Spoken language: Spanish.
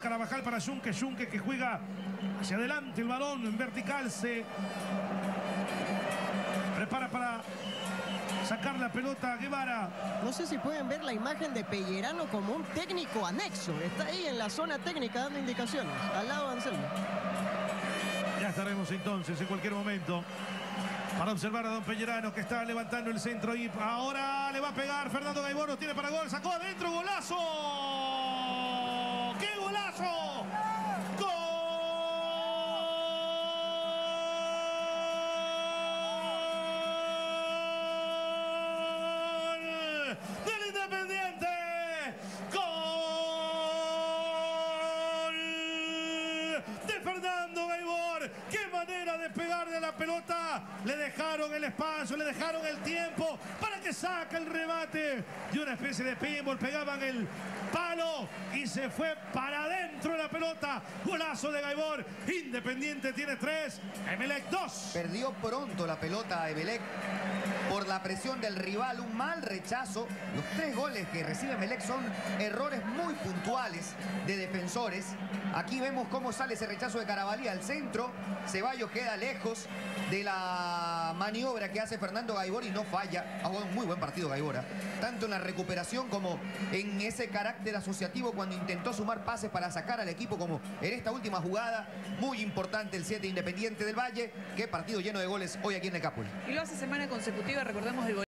Carabajal para Junque. Junque que juega hacia adelante el balón en vertical. Se prepara para sacar la pelota a Guevara. No sé si pueden ver la imagen de Pellerano como un técnico anexo. Está ahí en la zona técnica dando indicaciones, al lado de Anselmo. Ya estaremos entonces en cualquier momento para observar a don Pellerano, que está levantando el centro y ahora le va a pegar. Fernando Gaibor, lo tiene para gol, sacó adentro, golazo. ¡Qué golazo! ¡Gol! ¡Del Independiente! ¡Gol! De Fernando Gaibor. ¡Qué manera de pegarle a la pelota! Le dejaron el espacio, le dejaron el tiempo para que saque el remate de una especie de pinball. Pegaban el palo y se fue para adentro la pelota. Golazo de Gaibor. Independiente tiene 3, Emelec 2. Perdió pronto la pelota a Emelec por la presión del rival, un mal rechazo. Los 3 goles que recibe Emelec son errores muy puntuales de defensores. Aquí vemos cómo sale ese rechazo de Carabalí al centro. Ceballos queda lejos de la maniobra que hace Fernando Gaibor y no falla. Ha jugado un muy buen partido Gaibor, tanto en la recuperación como en ese carácter asociativo cuando intentó sumar pases para sacar al equipo, como en esta última jugada. Muy importante el 7 Independiente del Valle. Qué partido lleno de goles hoy aquí en el Capul. Y lo hace semana consecutiva, recordemos el